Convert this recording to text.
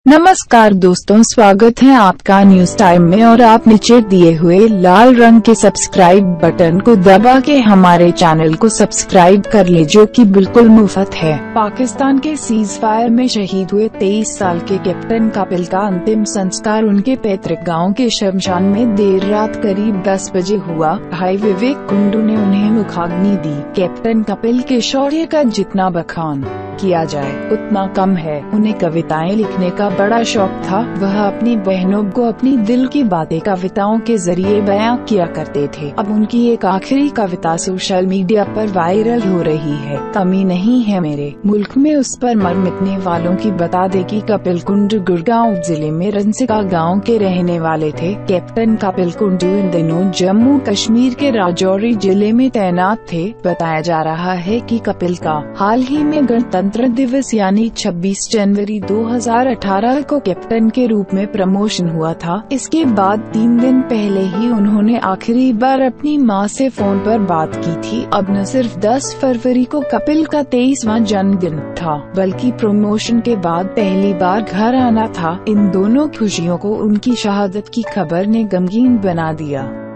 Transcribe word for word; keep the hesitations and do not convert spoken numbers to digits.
नमस्कार दोस्तों, स्वागत है आपका न्यूज टाइम में। और आप नीचे दिए हुए लाल रंग के सब्सक्राइब बटन को दबा के हमारे चैनल को सब्सक्राइब कर ले, जो कि बिल्कुल मुफ्त है। पाकिस्तान के सीज फायर में शहीद हुए तेईस साल के कैप्टन कपिल का अंतिम संस्कार उनके पैतृक गांव के शमशान में देर रात करीब दस बजे हुआ। भाई विवेक कुंडू ने उन्हें मुखाग्नि दी। कैप्टन कपिल के शौर्य का जितना बखान किया जाए उतना कम है। उन्हें कविताएं लिखने का बड़ा शौक था। वह अपनी बहनों को अपनी दिल की बातें कविताओं के जरिए बयां किया करते थे। अब उनकी एक आखिरी कविता सोशल मीडिया पर वायरल हो रही है। कमी नहीं है मेरे मुल्क में उस पर मर मिटने वालों की। बता दे कि कपिल कुंडू गुड़गांव जिले में रंसिका गांव के रहने वाले थे। कैप्टन कपिल कुंडू इन दिनों जम्मू कश्मीर के राजौरी जिले में तैनात थे। बताया जा रहा है कि कपिल का हाल ही में गणतंत्र गणतंत्र दिवस यानी छब्बीस जनवरी दो हज़ार अठारह को कैप्टन के रूप में प्रमोशन हुआ था। इसके बाद तीन दिन पहले ही उन्होंने आखिरी बार अपनी मां से फोन पर बात की थी। अब न सिर्फ दस फरवरी को कपिल का तेईसवां जन्मदिन था, बल्कि प्रमोशन के बाद पहली बार घर आना था। इन दोनों खुशियों को उनकी शहादत की खबर ने गमगीन बना दिया।